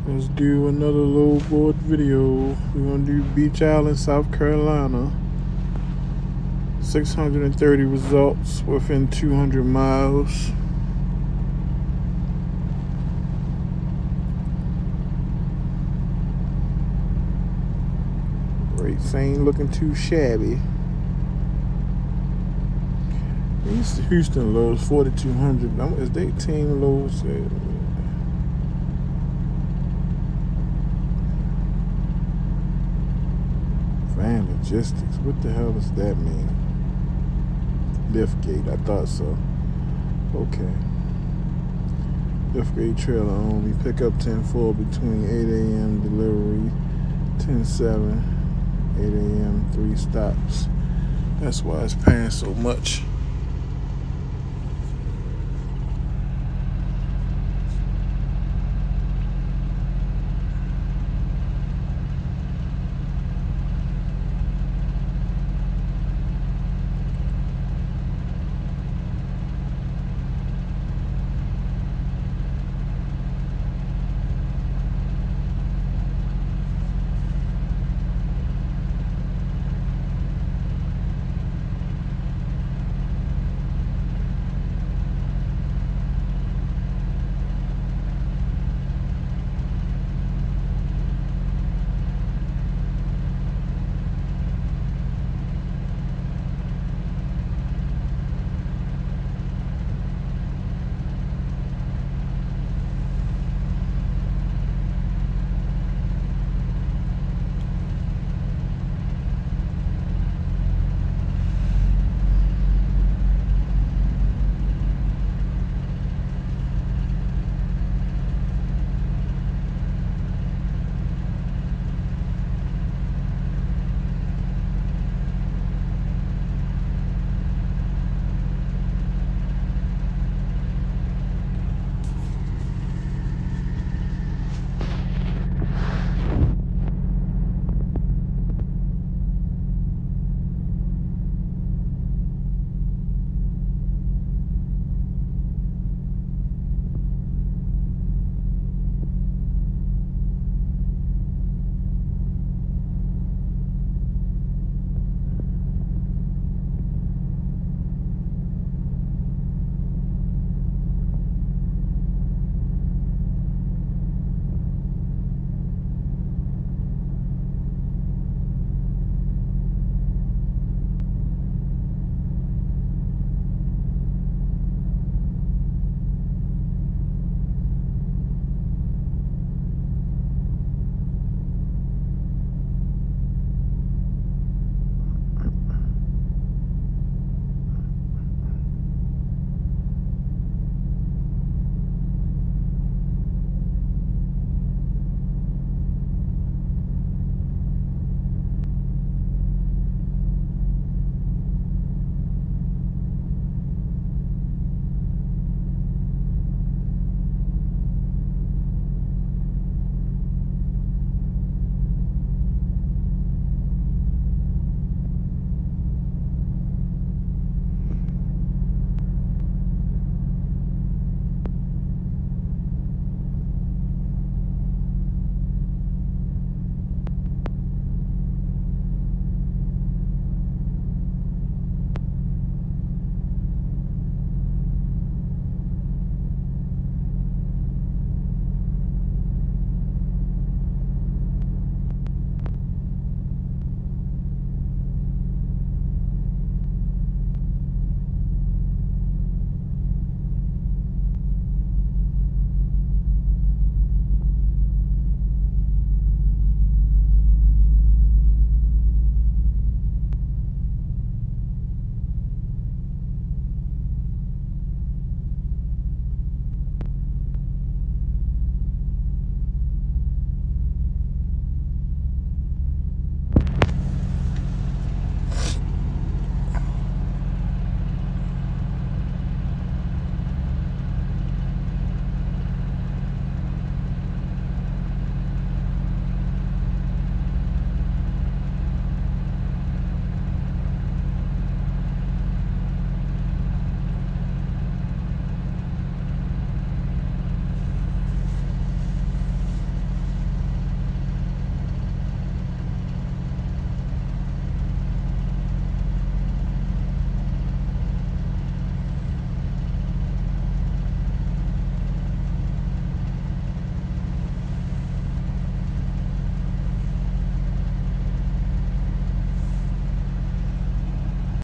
Let's do another low board video. We're gonna do Beach Island, South Carolina. 630 results within 200 miles. Rates ain't looking too shabby. These Houston lows 4,200. Is they team lows? Van Logistics. What the hell does that mean? Liftgate. I thought so. Okay. Liftgate trailer only. Pickup 10-4 between 8 a.m. delivery 10-7. 8 a.m. 3 stops. That's why it's paying so much.